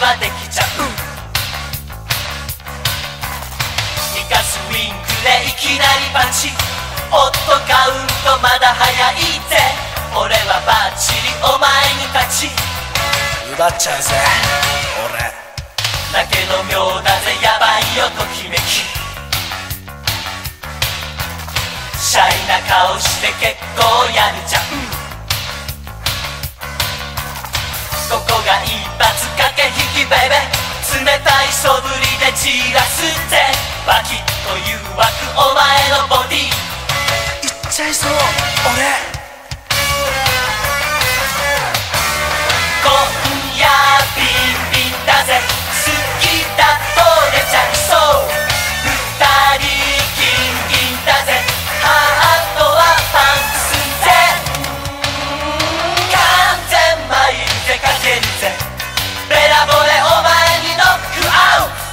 はできちゃう。イカスウィングでいきなりパンチ、おっとカウントまだ早いぜ、俺はバッチリお前に勝ち。 奪っちゃうぜ俺だけど妙だぜやばいよときめき、シャイな顔して結構やるじゃん。ここが一発駆け引きベイベー、冷たい素振りでじらすぜ、バキッと誘惑お前のボディ。 いっちゃいそう俺。 今夜ビンビンだぜ、好きだと出ちゃいそう。二人ギンギンだぜ、ハートはパンクすんぜ。完全マイルでかけるぜ、ベラボレお前にノックアウト。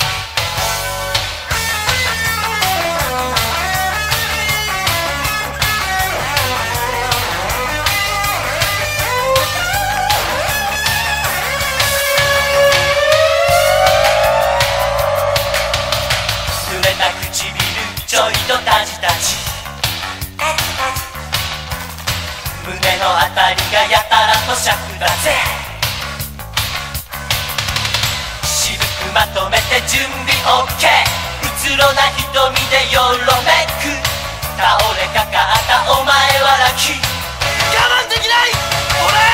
ちょいとタジタジ、胸のあたりがやたらと尺だぜ。渋くまとめて準備 OK、 うつろな瞳でよろめく、倒れかかったお前はラッキー。 我慢できない俺。